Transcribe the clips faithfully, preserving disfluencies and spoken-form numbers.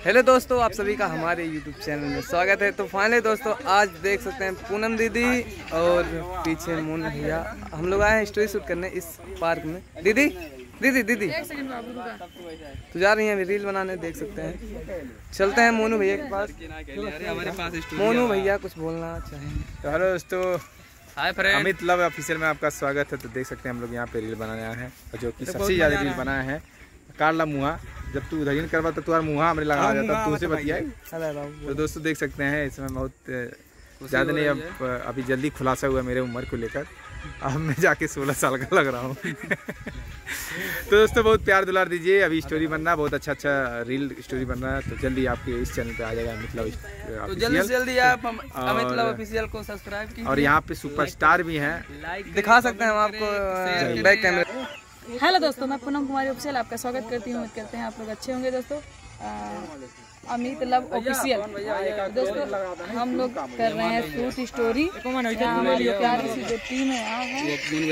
Hello दोस्तों, आप सभी का हमारे यूट्यूब चैनल में स्वागत है। तो फाइनली दोस्तों आज देख सकते हैं पूनम दीदी और पीछे मोनू भैया, हम लोग आए हैं स्टोरी शूट करने इस पार्क में। दीदी दीदी दीदी तो जा रही हैं अभी रील बनाने, देख सकते हैं। चलते हैं मोनू भैया के पास। हमारे पास मोनू भैया कुछ बोलना चाहेंगे? तो हेलो दोस्तों, hi friend, Amit love official में आपका स्वागत है। तो देख सकते हैं हम लोग यहाँ पे रील बनाने आए हैं और जो कि सबसे ज्यादा रील बनाए हैं कारला मुहा। जब तू उधर करवा तो तुम्हारा मुहा हमारे लगा जाता, तू उसे बतिया। तो दोस्तों देख सकते हैं इसमें बहुत ज़्यादा नहीं, अब अभी जल्दी खुलासा हुआ मेरे उम्र को लेकर। अब मैं जाके सोलह साल का लग रहा हूँ। तो दोस्तों बहुत प्यार दुलार दीजिए। अभी स्टोरी बन रहा है, बहुत अच्छा अच्छा रील स्टोरी बन रहा है। तो जल्दी आपके इस चैनल पे आ जाएगा अमित लव तो जल्दी से जल्दी आप अमित लव ऑफिशियल को सब्सक्राइब कीजिए। और यहाँ पे सुपरस्टार भी हैं, दिखा सकते हैं हम आपको बैक कैमरा। हेलो दोस्तों, मैं पूनम कुमारी ऑफिशियल आपका स्वागत करती हूँ। उम्मीद करते हैं आप लोग अच्छे होंगे दोस्तों। अमित लव ऑफिशियल दोस्तों, हम लोग कर रहे हैं शूट स्टोरी। हमारी प्यारी सी जो टीम है यहाँ है,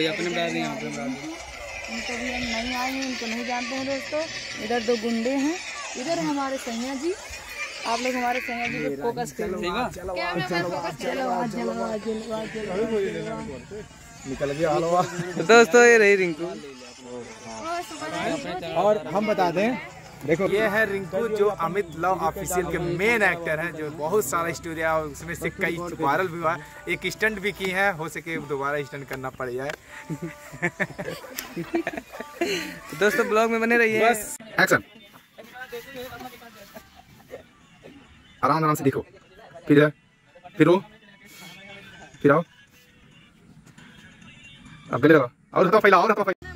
उनको भी हम नहीं आए हैं, उनको नहीं जानते हैं दोस्तों। इधर दो गुंडे हैं, इधर हमारे सैया जी। आप लोग हमारे सैया जी को फोकस करिए। निकल गया दोस्तों, ये रही रिंकू। और हम बता दें, देखो ये है रिंकू जो अमित लव ऑफिशियल के मेन एक्टर हैं, जो बहुत सारा स्टोरी है और उसमें से कई वायरल भी हुआ। एक स्टंट भी की है, हो सके दोबारा स्टंट करना पड़ जाए। तो दोस्तों ब्लॉग में बने रहिए। बस एक्शन, आराम आराम से देखो, फिर फिर वो फिर आओ, अब गले लगाओ और हथवा फैलाओ और हथवा फैलाओ।